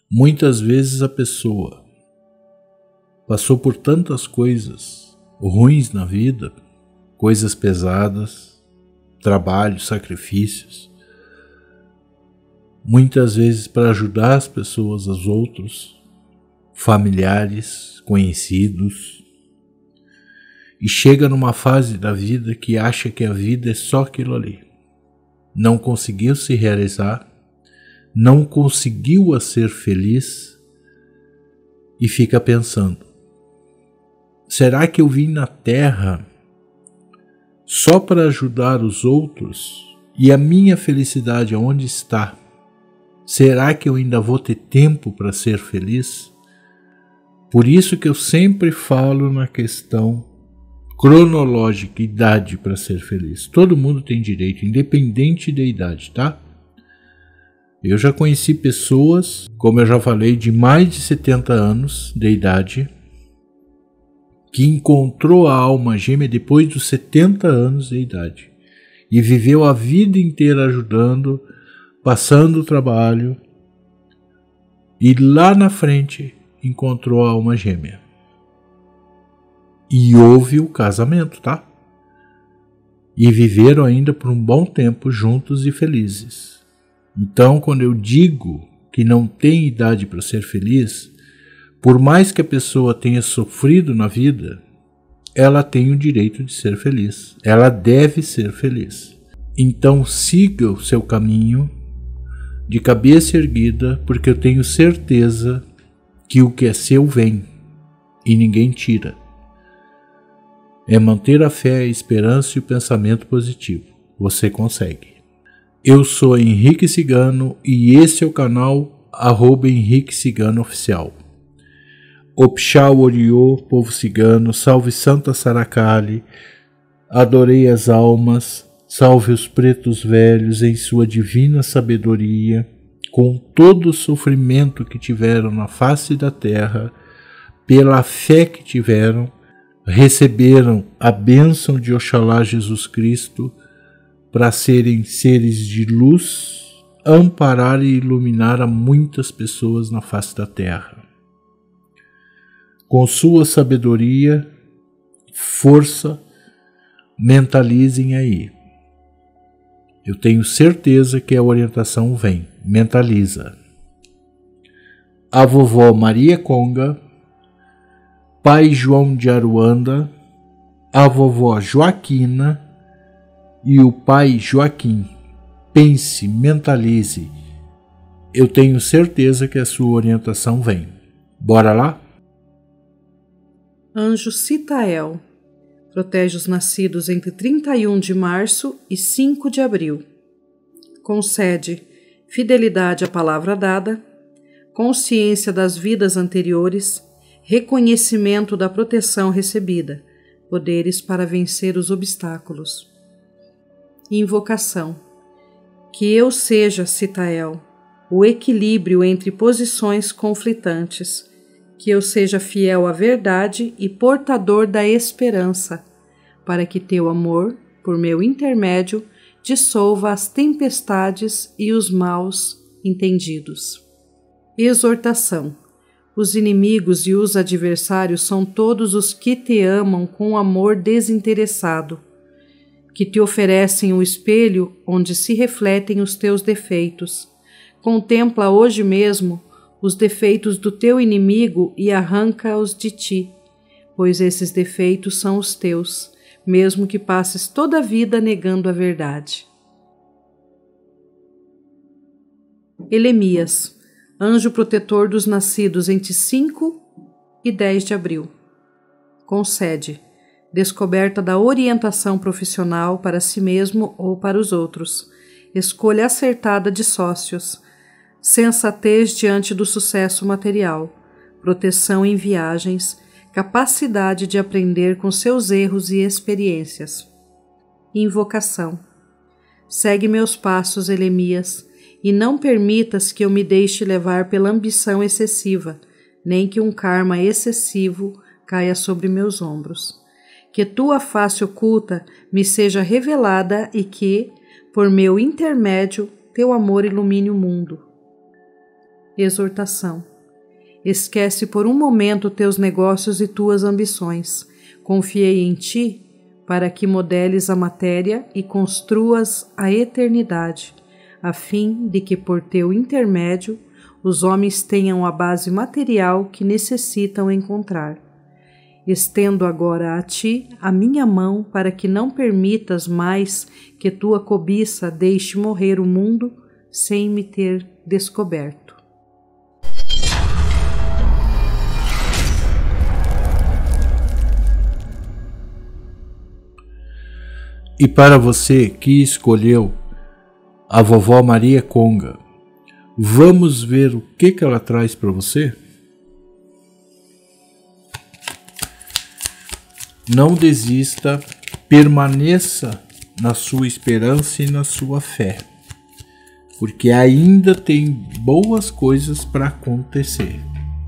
Muitas vezes a pessoa passou por tantas coisas ruins na vida, coisas pesadas, trabalhos, sacrifícios, muitas vezes para ajudar as pessoas, os outros, familiares, conhecidos, e chega numa fase da vida que acha que a vida é só aquilo ali. Não conseguiu se realizar, não conseguiu a ser feliz e fica pensando: será que eu vim na Terra só para ajudar os outros e a minha felicidade aonde está? Será que eu ainda vou ter tempo para ser feliz? Por isso que eu sempre falo na questão cronológica, idade para ser feliz. Todo mundo tem direito, independente da idade, tá? Eu já conheci pessoas, como eu já falei, de mais de 70 anos de idade, que encontrou a alma gêmea depois dos 70 anos de idade e viveu a vida inteira ajudando, passando o trabalho, e lá na frente encontrou a alma gêmea. E houve o casamento, tá? E viveram ainda por um bom tempo juntos e felizes. Então, quando eu digo que não tem idade para ser feliz, por mais que a pessoa tenha sofrido na vida, ela tem o direito de ser feliz. Ela deve ser feliz. Então, siga o seu caminho de cabeça erguida, porque eu tenho certeza que o que é seu vem e ninguém tira. É manter a fé, a esperança e o pensamento positivo. Você consegue. Eu sou Henrique Cigano e esse é o canal @Henrique Cigano Oficial. Opxau Oriô, povo cigano, salve Santa Saracali, adorei as almas, salve os pretos velhos em sua divina sabedoria, com todo o sofrimento que tiveram na face da terra, pela fé que tiveram, receberam a bênção de Oxalá Jesus Cristo para serem seres de luz, amparar e iluminar a muitas pessoas na face da terra. Com sua sabedoria, força, mentalizem aí. Eu tenho certeza que a orientação vem. Mentaliza. A vovó Maria Conga, pai João de Aruanda, a vovó Joaquina e o pai Joaquim. Pense, mentalize. Eu tenho certeza que a sua orientação vem. Bora lá? Anjo Citael protege os nascidos entre 31 de março e 5 de abril. Concede fidelidade à palavra dada, consciência das vidas anteriores, reconhecimento da proteção recebida, poderes para vencer os obstáculos. Invocação. Que eu seja, Citael, o equilíbrio entre posições conflitantes, que eu seja fiel à verdade e portador da esperança, para que teu amor, por meu intermédio, dissolva as tempestades e os maus entendidos. Exortação. Os inimigos e os adversários são todos os que te amam com amor desinteressado, que te oferecem o espelho onde se refletem os teus defeitos. Contempla hoje mesmo os defeitos do teu inimigo e arranca-os de ti, pois esses defeitos são os teus, mesmo que passes toda a vida negando a verdade. Elemias, anjo protetor dos nascidos entre 5 e 10 de abril. Concede descoberta da orientação profissional para si mesmo ou para os outros, escolha acertada de sócios, sensatez diante do sucesso material, proteção em viagens, capacidade de aprender com seus erros e experiências. Invocação. Segue meus passos, Elemias, e não permitas que eu me deixe levar pela ambição excessiva, nem que um karma excessivo caia sobre meus ombros. Que tua face oculta me seja revelada e que, por meu intermédio, teu amor ilumine o mundo. Exortação. Esquece por um momento teus negócios e tuas ambições. Confiei em ti para que modeles a matéria e construas a eternidade, a fim de que por teu intermédio os homens tenham a base material que necessitam encontrar. Estendo agora a ti a minha mão para que não permitas mais que tua cobiça deixe morrer o mundo sem me ter descoberto. E para você que escolheu a vovó Maria Conga, vamos ver o que ela traz para você? Não desista, permaneça na sua esperança e na sua fé, porque ainda tem boas coisas para acontecer.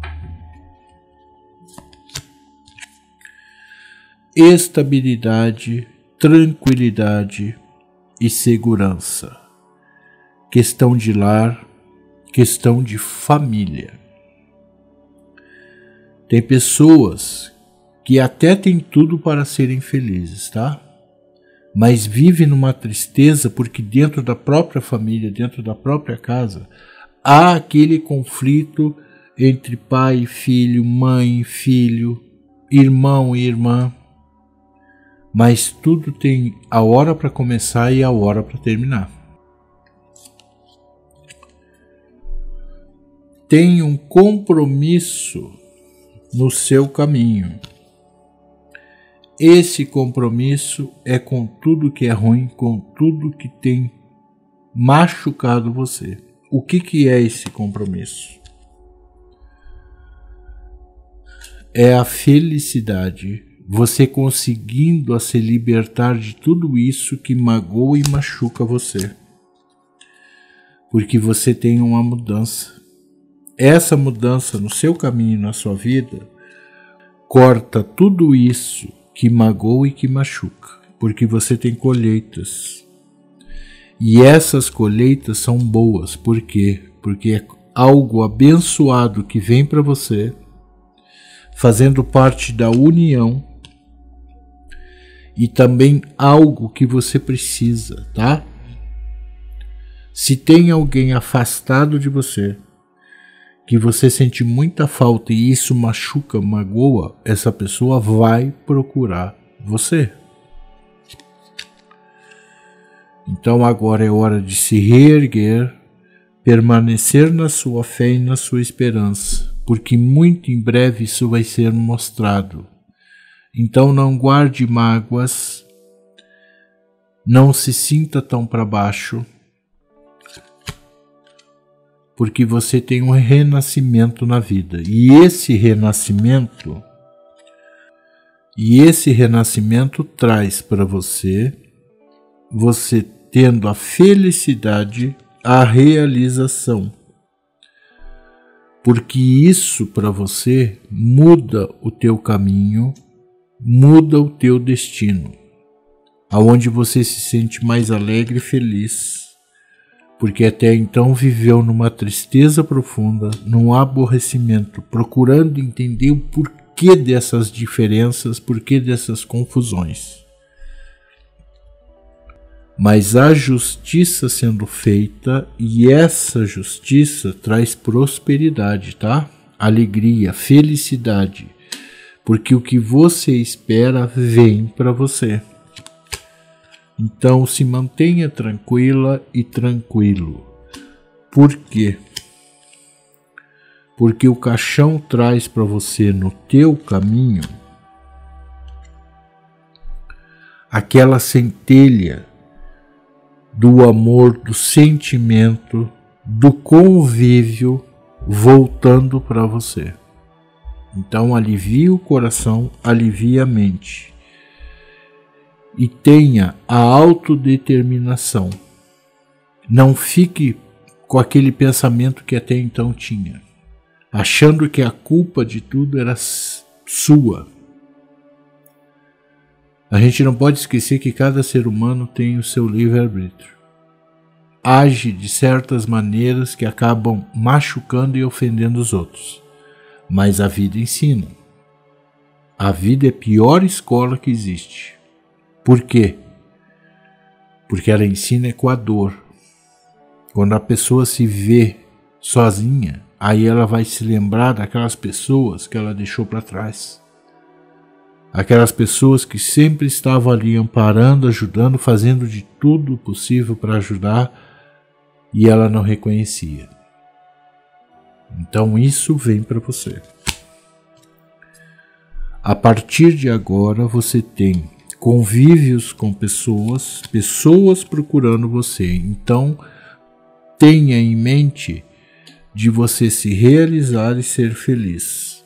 Estabilidade, tranquilidade e segurança. Questão de lar, questão de família. Tem pessoas que até têm tudo para serem felizes, tá? Mas vivem numa tristeza porque dentro da própria família, dentro da própria casa, há aquele conflito entre pai e filho, mãe e filho, irmão e irmã. Mas tudo tem a hora para começar e a hora para terminar. Tem um compromisso no seu caminho. Esse compromisso é com tudo que é ruim, com tudo que tem machucado você. O que é esse compromisso? É a felicidade. Você conseguindo a se libertar de tudo isso que magoa e machuca você. Porque você tem uma mudança. Essa mudança no seu caminho, na sua vida, corta tudo isso que magoa e que machuca. Porque você tem colheitas. E essas colheitas são boas. Por quê? Porque é algo abençoado que vem para você, fazendo parte da união. E também algo que você precisa, tá? Se tem alguém afastado de você, que você sente muita falta e isso machuca, magoa, essa pessoa vai procurar você. Então agora é hora de se reerguer, permanecer na sua fé e na sua esperança, porque muito em breve isso vai ser mostrado. Então não guarde mágoas, não se sinta tão para baixo, porque você tem um renascimento na vida. E esse renascimento traz para você tendo a felicidade, a realização. Porque isso para você muda o teu caminho, muda o teu destino, aonde você se sente mais alegre e feliz, porque até então viveu numa tristeza profunda, num aborrecimento, procurando entender o porquê dessas diferenças, porquê dessas confusões. Mas a justiça sendo feita, e essa justiça traz prosperidade, tá? Alegria, felicidade. Porque o que você espera vem para você. Então se mantenha tranquila e tranquilo. Por quê? Porque o caixão traz para você no teu caminho aquela centelha do amor, do sentimento, do convívio voltando para você. Então alivie o coração, alivie a mente. E tenha a autodeterminação. Não fique com aquele pensamento que até então tinha, achando que a culpa de tudo era sua. A gente não pode esquecer que cada ser humano tem o seu livre-arbítrio. age de certas maneiras que acabam machucando e ofendendo os outros. Mas a vida ensina. A vida é a pior escola que existe. Por quê? Porque ela ensina com a dor. Quando a pessoa se vê sozinha, aí ela vai se lembrar daquelas pessoas que ela deixou para trás. Aquelas pessoas que sempre estavam ali amparando, ajudando, fazendo de tudo possível para ajudar, e ela não reconhecia. Então isso vem para você. A partir de agora você tem convívios com pessoas procurando você. Então tenha em mente de você se realizar e ser feliz.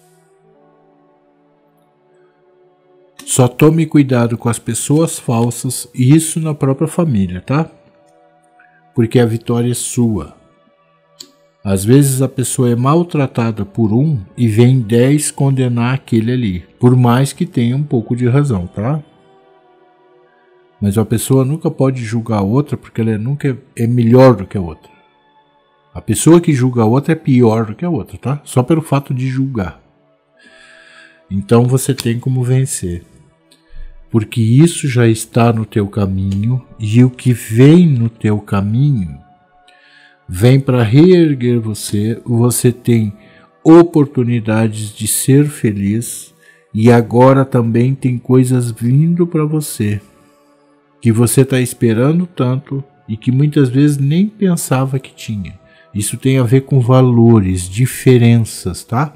Só tome cuidado com as pessoas falsas, e isso na própria família, tá? Porque a vitória é sua. Às vezes a pessoa é maltratada por um e vem 10 condenar aquele ali, por mais que tenha um pouco de razão, tá? Mas a pessoa nunca pode julgar a outra porque ela nunca é melhor do que a outra. A pessoa que julga a outra é pior do que a outra, tá? Só pelo fato de julgar. Então você tem como vencer. Porque isso já está no teu caminho, e o que vem no teu caminho vem para reerguer você. Você tem oportunidades de ser feliz, e agora também tem coisas vindo para você que você está esperando tanto e que muitas vezes nem pensava que tinha. Isso tem a ver com valores, diferenças, tá?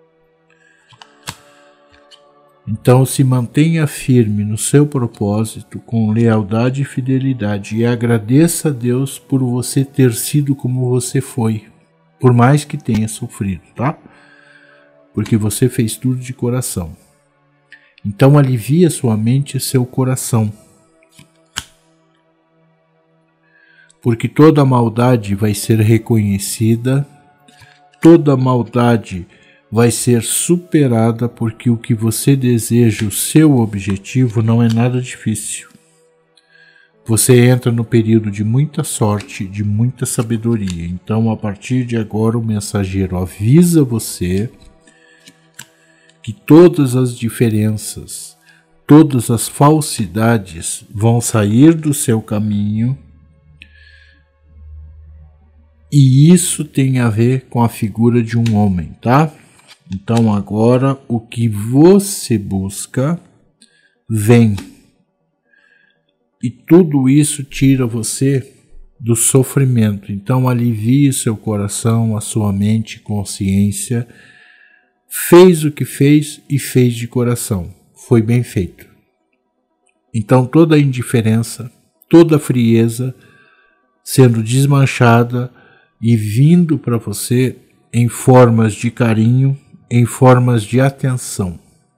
Então se mantenha firme no seu propósito com lealdade e fidelidade, e agradeça a Deus por você ter sido como você foi, por mais que tenha sofrido, tá? Porque você fez tudo de coração. Então alivia sua mente e seu coração, porque toda maldade vai ser reconhecida, toda maldade vai ser superada, porque o que você deseja, o seu objetivo, não é nada difícil. Você entra no período de muita sorte, de muita sabedoria. Então, a partir de agora, o mensageiro avisa você que todas as diferenças, todas as falsidades vão sair do seu caminho. E isso tem a ver com a figura de um homem, tá? Então agora o que você busca vem. E tudo isso tira você do sofrimento. Então alivie seu coração, a sua mente, consciência. Fez o que fez e fez de coração. Foi bem feito. Então toda a indiferença, toda a frieza sendo desmanchada e vindo para você em formas de carinho, em formas de atenção.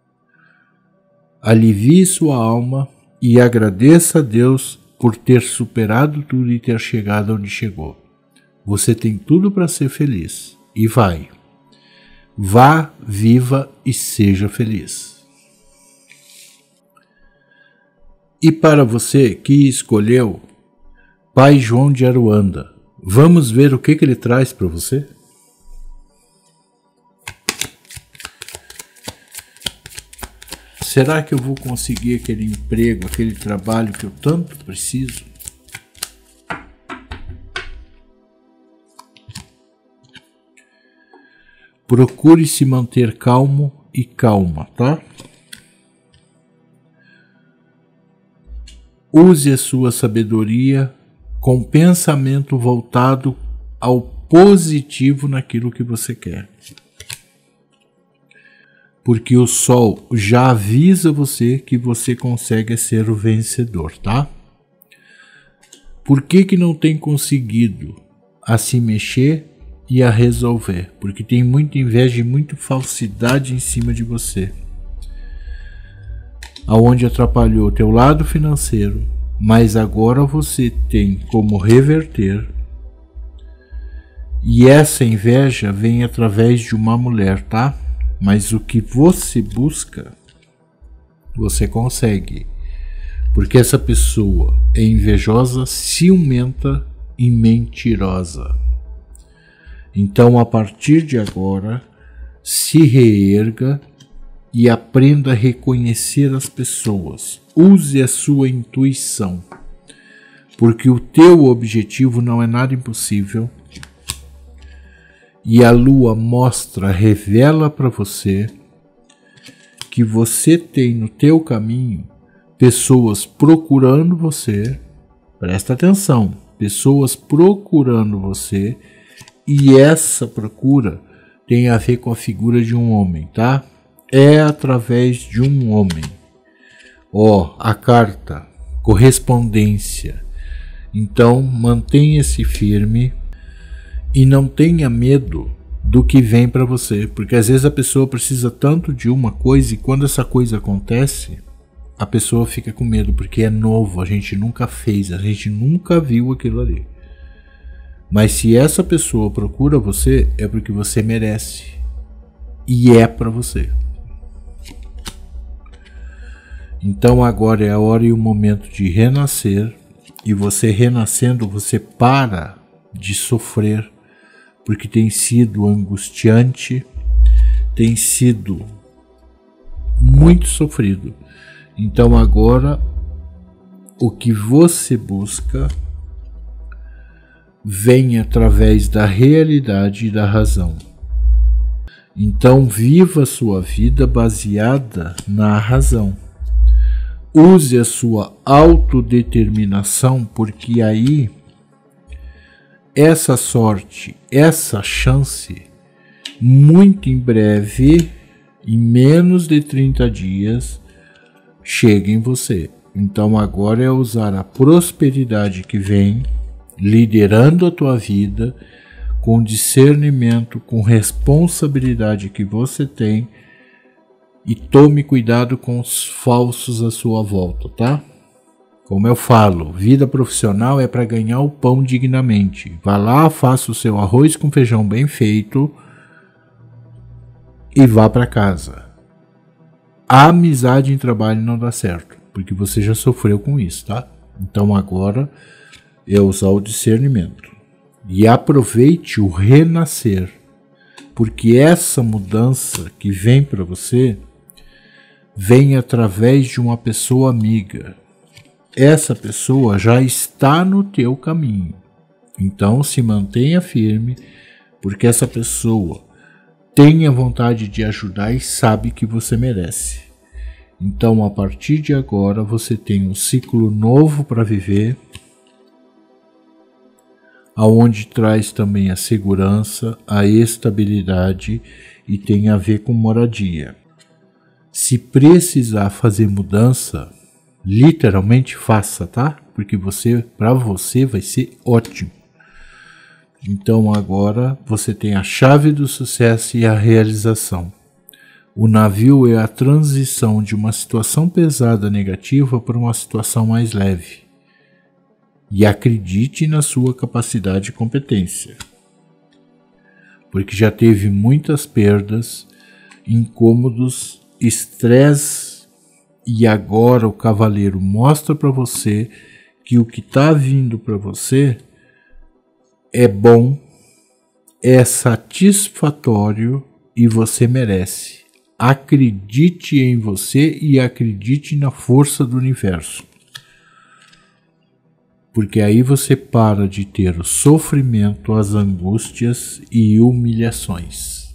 Alivie sua alma e agradeça a Deus por ter superado tudo e ter chegado onde chegou. Você tem tudo para ser feliz e vai. Vá, viva e seja feliz. E para você que escolheu Pai João de Aruanda, vamos ver o que ele traz para você? Será que eu vou conseguir aquele emprego, aquele trabalho que eu tanto preciso? Procure se manter calmo e calma, tá? Use a sua sabedoria com pensamento voltado ao positivo naquilo que você quer. Porque o sol já avisa você que você consegue ser o vencedor, tá? Por que não tem conseguido a se mexer e a resolver? Porque tem muita inveja e muita falsidade em cima de você. Aonde atrapalhou o teu lado financeiro, mas agora você tem como reverter. E essa inveja vem através de uma mulher, tá? Mas o que você busca, você consegue. Porque essa pessoa é invejosa, ciumenta e mentirosa. Então, a partir de agora, se reerga e aprenda a reconhecer as pessoas. Use a sua intuição, porque o teu objetivo não é nada impossível. E a lua mostra, revela para você que você tem no teu caminho pessoas procurando você. Presta atenção, pessoas procurando você, e essa procura tem a ver com a figura de um homem, tá? É através de um homem. A carta, correspondência. Então, mantenha-se firme e não tenha medo do que vem para você, porque às vezes a pessoa precisa tanto de uma coisa e quando essa coisa acontece, a pessoa fica com medo, porque é novo, a gente nunca fez, a gente nunca viu aquilo ali. Mas se essa pessoa procura você, é porque você merece. E é para você. Então agora é a hora e o momento de renascer. E você renascendo, você para de sofrer. Porque tem sido angustiante. Tem sido muito sofrido. Então agora o que você busca vem através da realidade e da razão. Então viva a sua vida baseada na razão. Use a sua autodeterminação, porque aí essa sorte, essa chance, muito em breve, em menos de 30 dias, chega em você. Então agora é usar a prosperidade que vem, liderando a tua vida, com discernimento, com responsabilidade que você tem, e tome cuidado com os falsos à sua volta, tá? Como eu falo, vida profissional é para ganhar o pão dignamente. Vá lá, faça o seu arroz com feijão bem feito e vá para casa. A amizade em trabalho não dá certo, porque você já sofreu com isso, tá? Então agora é usar o discernimento. E aproveite o renascer, porque essa mudança que vem para você vem através de uma pessoa amiga. Essa pessoa já está no teu caminho. Então se mantenha firme, porque essa pessoa tem a vontade de ajudar e sabe que você merece. Então a partir de agora você tem um ciclo novo para viver, aonde traz também a segurança, a estabilidade e tem a ver com moradia. Se precisar fazer mudança, literalmente faça, tá? Porque para você vai ser ótimo. Então agora você tem a chave do sucesso e a realização. O navio é a transição de uma situação pesada negativa para uma situação mais leve. E acredite na sua capacidade e competência. Porque já teve muitas perdas, incômodos, estresse, e agora o cavaleiro mostra para você que o que está vindo para você é bom, é satisfatório e você merece. Acredite em você e acredite na força do universo. Porque aí você para de ter o sofrimento, as angústias e humilhações.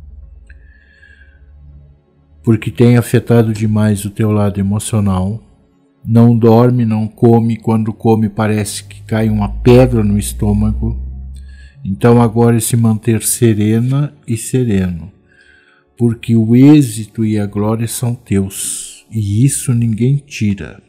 Porque tem afetado demais o teu lado emocional. Não dorme, não come, quando come parece que cai uma pedra no estômago. Então agora é se manter serena e sereno. Porque o êxito e a glória são teus. E isso ninguém tira.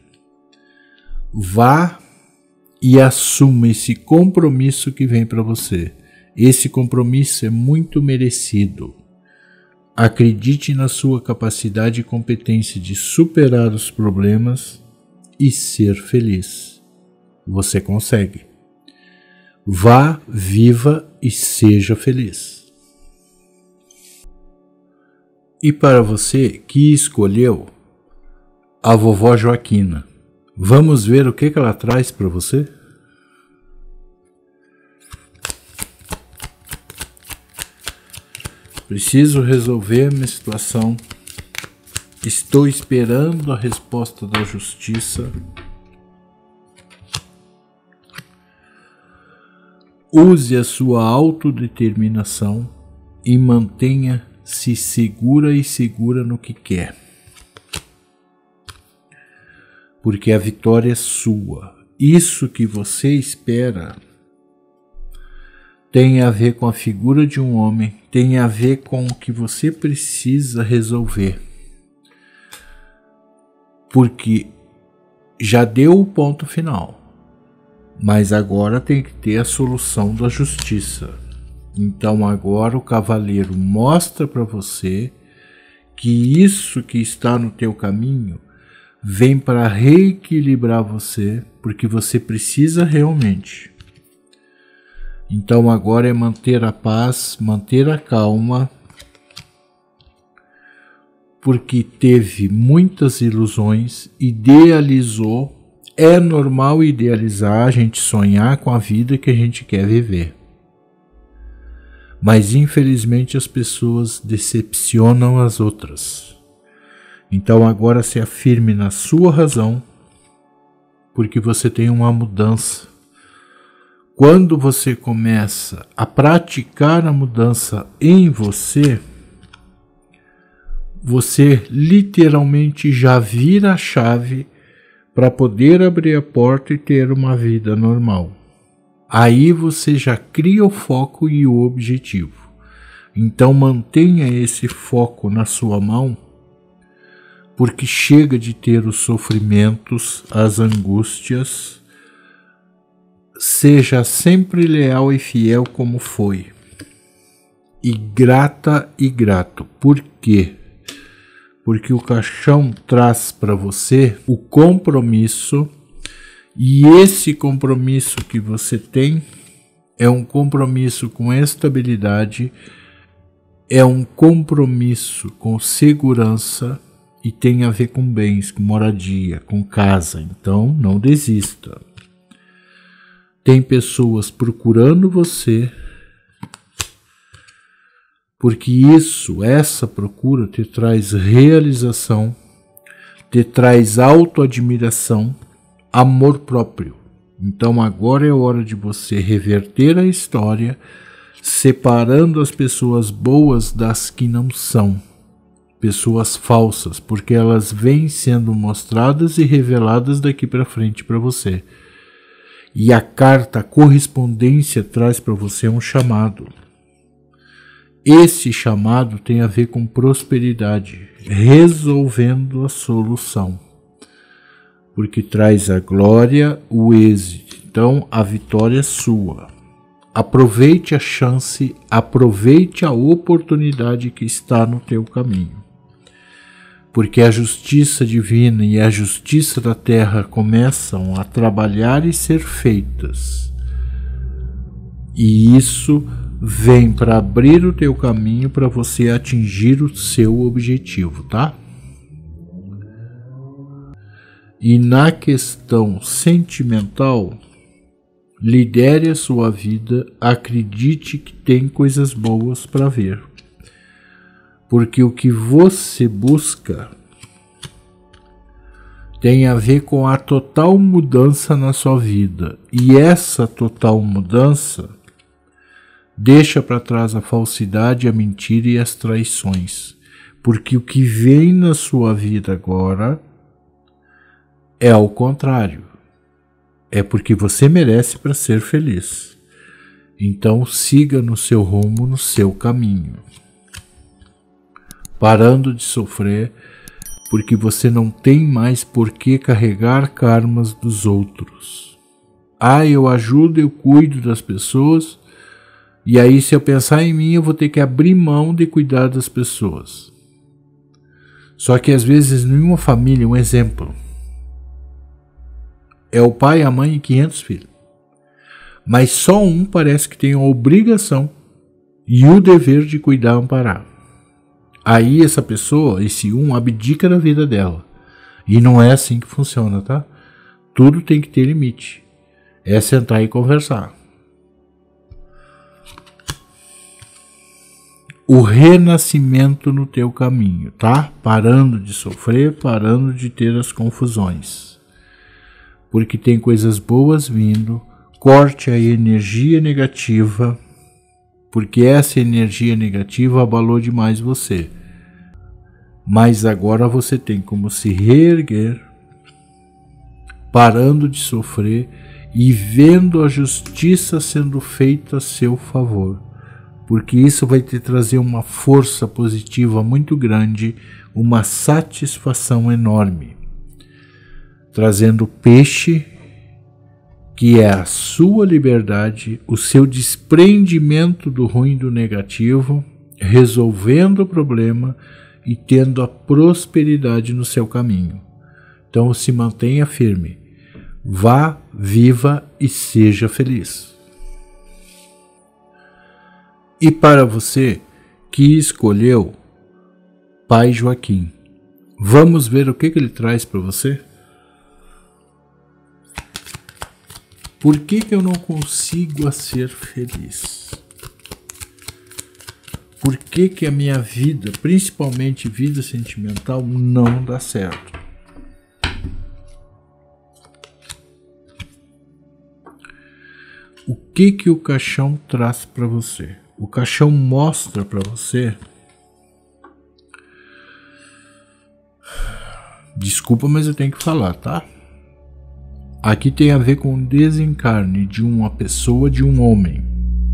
Vá e assuma esse compromisso que vem para você. Esse compromisso é muito merecido. Acredite na sua capacidade e competência de superar os problemas e ser feliz. Você consegue. Vá, viva e seja feliz. E para você que escolheu a vovó Joaquina, vamos ver o que ela traz para você? Preciso resolver minha situação. Estou esperando a resposta da justiça. Use a sua autodeterminação e mantenha-se segura e segura no que quer. Porque a vitória é sua. Isso que você espera tem a ver com a figura de um homem, tem a ver com o que você precisa resolver. Porque já deu o ponto final, mas agora tem que ter a solução da justiça. Então agora o cavaleiro mostra para você que isso que está no teu caminho vem para reequilibrar você, porque você precisa realmente. Então agora é manter a paz, manter a calma, porque teve muitas ilusões, idealizou. É normal idealizar, a gente sonhar com a vida que a gente quer viver. Mas infelizmente as pessoas decepcionam as outras. Então agora se afirme na sua razão, porque você tem uma mudança. Quando você começa a praticar a mudança em você, você literalmente já vira a chave para poder abrir a porta e ter uma vida normal. Aí você já cria o foco e o objetivo. Então mantenha esse foco na sua mão, porque chega de ter os sofrimentos, as angústias. Seja sempre leal e fiel como foi. E grata e grato. Por quê? Porque o caixão traz para você o compromisso, e esse compromisso que você tem é um compromisso com estabilidade, é um compromisso com segurança e tem a ver com bens, com moradia, com casa. Então não desista. Tem pessoas procurando você, porque essa procura te traz realização, te traz autoadmiração, amor próprio. Então agora é hora de você reverter a história, separando as pessoas boas das que não são, pessoas falsas, porque elas vêm sendo mostradas e reveladas daqui para frente para você. E a carta, a correspondência traz para você um chamado. Esse chamado tem a ver com prosperidade, resolvendo a solução, porque traz a glória, o êxito. Então a vitória é sua. Aproveite a chance, aproveite a oportunidade que está no teu caminho, porque a justiça divina e a justiça da terra começam a trabalhar e ser feitas. E isso vem para abrir o teu caminho para você atingir o seu objetivo, tá? E na questão sentimental, lidere a sua vida, acredite que tem coisas boas para ver. Porque o que você busca tem a ver com a total mudança na sua vida. E essa total mudança deixa para trás a falsidade, a mentira e as traições. Porque o que vem na sua vida agora é ao contrário. É porque você merece para ser feliz. Então siga no seu rumo, no seu caminho. Parando de sofrer, porque você não tem mais por que carregar karmas dos outros. Eu ajudo, eu cuido das pessoas, e aí se eu pensar em mim, eu vou ter que abrir mão de cuidar das pessoas. Só que às vezes nenhuma família, um exemplo, é o pai, a mãe e 500 filhos. Mas só um parece que tem a obrigação e o dever de cuidar e amparar. Aí essa pessoa, esse um, abdica da vida dela. E não é assim que funciona, tá? Tudo tem que ter limite. É sentar e conversar. o renascimento no teu caminho, tá? Parando de sofrer, parando de ter as confusões. Porque tem coisas boas vindo, corte a energia negativa, porque essa energia negativa abalou demais você. Mas agora você tem como se reerguer, parando de sofrer e vendo a justiça sendo feita a seu favor. Porque isso vai te trazer uma força positiva muito grande, uma satisfação enorme. Trazendo peixe, que é a sua liberdade, o seu desprendimento do ruim e do negativo, resolvendo o problema e tendo a prosperidade no seu caminho. Então se mantenha firme, vá, viva e seja feliz. E para você que escolheu Pai Joaquim, vamos ver o que ele traz para você? Por que eu não consigo ser feliz? Por que a minha vida, principalmente vida sentimental, não dá certo? O que o caixão traz para você? O caixão mostra para você... Desculpa, mas eu tenho que falar, tá? Aqui tem a ver com o desencarne de uma pessoa, de um homem.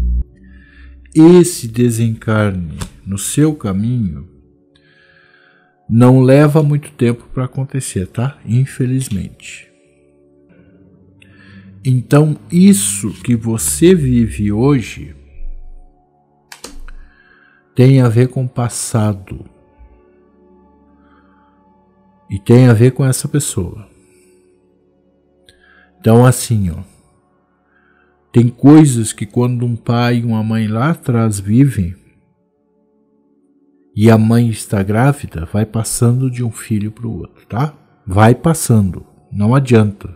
Esse desencarne no seu caminho não leva muito tempo para acontecer, tá? Infelizmente. Então, isso que você vive hoje tem a ver com o passado. E tem a ver com essa pessoa. Então, assim, ó, tem coisas que quando um pai e uma mãe lá atrás vivem e a mãe está grávida, vai passando de um filho para o outro, tá? Vai passando, não adianta.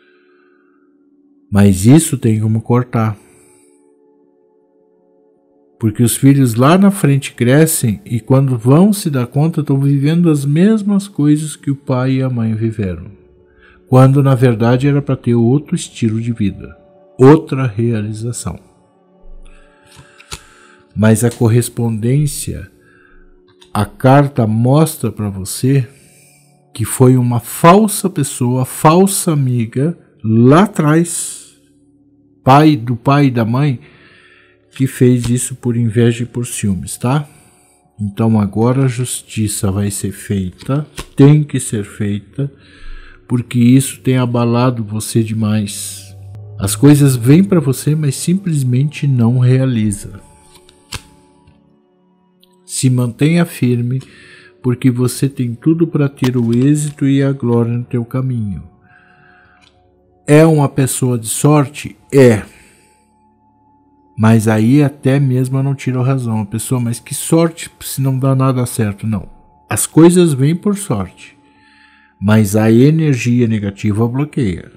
Mas isso tem como cortar. Porque os filhos lá na frente crescem e quando vão se dar conta estão vivendo as mesmas coisas que o pai e a mãe viveram. Quando na verdade era para ter outro estilo de vida, outra realização. Mas a correspondência, a carta mostra para você que foi uma falsa pessoa, falsa amiga, lá atrás, do pai e da mãe, que fez isso por inveja e por ciúmes, tá? Então agora a justiça vai ser feita, tem que ser feita, porque isso tem abalado você demais. As coisas vêm para você, mas simplesmente não realiza. Se mantenha firme, porque você tem tudo para ter o êxito e a glória no teu caminho. É uma pessoa de sorte? É. Mas aí até mesmo eu não tiro razão. A pessoa, mas que sorte se não dá nada certo? Não. As coisas vêm por sorte. Mas a energia negativa bloqueia.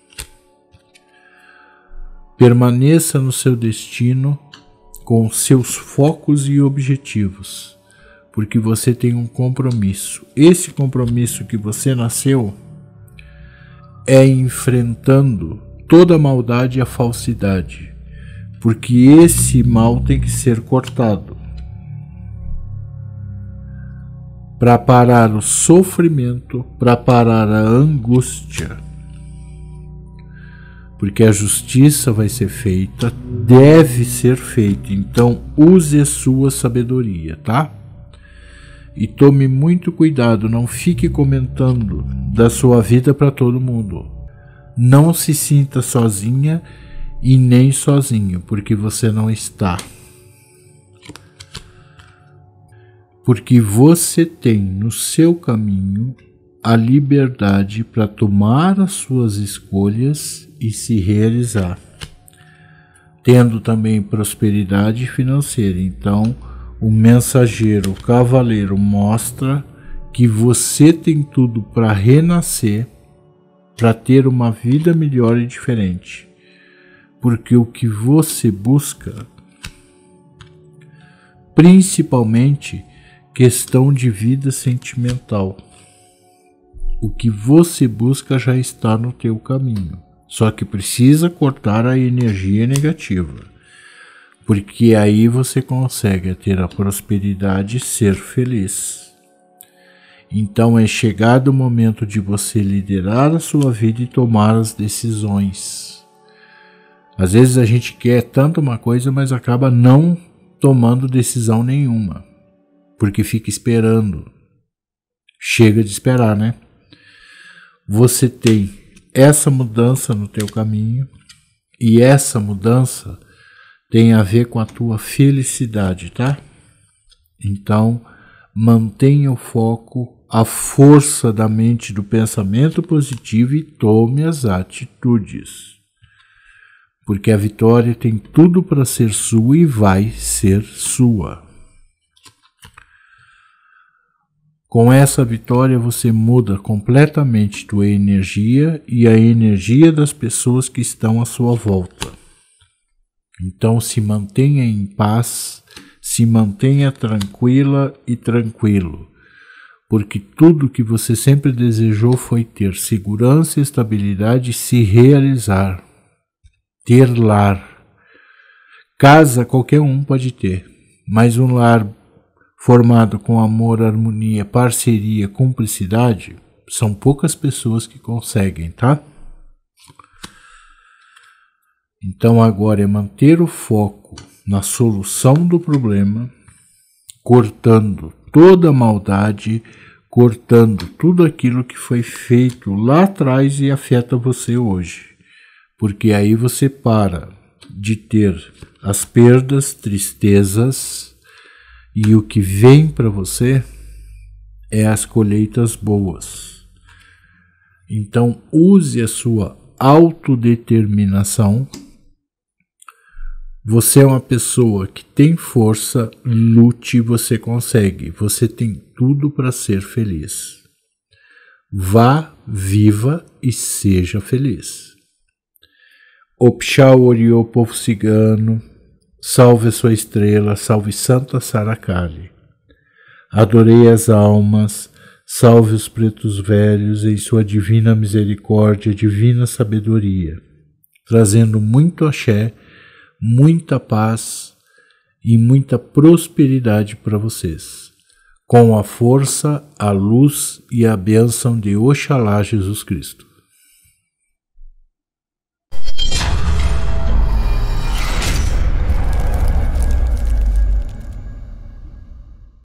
Permaneça no seu destino com seus focos e objetivos, porque você tem um compromisso. Esse compromisso que você nasceu é enfrentando toda a maldade e a falsidade, porque esse mal tem que ser cortado. Para parar o sofrimento, para parar a angústia. Porque a justiça vai ser feita, deve ser feita. Então use a sua sabedoria, tá? E tome muito cuidado, não fique comentando da sua vida para todo mundo. Não se sinta sozinha e nem sozinho, porque você não está. Porque você tem no seu caminho a liberdade para tomar as suas escolhas e se realizar, tendo também prosperidade financeira. Então, o mensageiro, o cavaleiro mostra que você tem tudo para renascer, para ter uma vida melhor e diferente, porque o que você busca principalmente questão de vida sentimental. O que você busca já está no teu caminho, só que precisa cortar a energia negativa, porque aí você consegue ter a prosperidade e ser feliz. Então é chegado o momento de você liderar a sua vida e tomar as decisões. Às vezes a gente quer tanto uma coisa, mas acaba não tomando decisão nenhuma, porque fica esperando. Chega de esperar, né? Você tem essa mudança no teu caminho, e essa mudança tem a ver com a tua felicidade, tá? Então, mantenha o foco, a força da mente, do pensamento positivo e tome as atitudes. Porque a vitória tem tudo para ser sua e vai ser sua. Com essa vitória você muda completamente tua energia e a energia das pessoas que estão à sua volta. Então se mantenha em paz, se mantenha tranquila e tranquilo, porque tudo que você sempre desejou foi ter segurança e estabilidade e se realizar, ter lar. Casa qualquer um pode ter, mas um lar formado com amor, harmonia, parceria, cumplicidade, são poucas pessoas que conseguem, tá? Então agora é manter o foco na solução do problema, cortando toda a maldade, cortando tudo aquilo que foi feito lá atrás e afeta você hoje. Porque aí você para de ter as perdas, tristezas, e o que vem para você é as colheitas boas. Então use a sua autodeterminação. Você é uma pessoa que tem força, lute, você consegue. Você tem tudo para ser feliz. Vá, viva e seja feliz. Opshau Oriô, povo cigano, salve a sua estrela, salve Santa Saracali. Adorei as almas, salve os pretos velhos em sua divina misericórdia, divina sabedoria, trazendo muito axé, muita paz e muita prosperidade para vocês, com a força, a luz e a bênção de Oxalá Jesus Cristo.